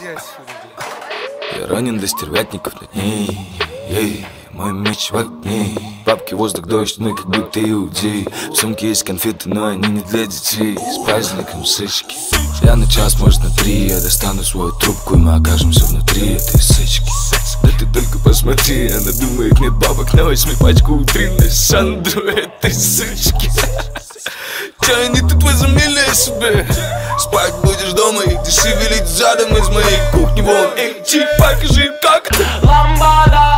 Я ранен до стервятников на дней. Мой меч в огне. Бабки, воздух, дождь, мы как будто иудеи. В сумке есть конфеты, но они не для детей. С праздником сычки. Я на час, может на 3. Я достану свою трубку, и мы окажемся внутри этой сычки. Да ты только посмотри, она думает, нет бабок на 8 пачку утренней Сандру этой сычки. Чё они тут возомнили о себе? Спать будешь дома, и ты шевелить задом из моей кухни вон. Эй, чип, покажи, как ты. Ламбада.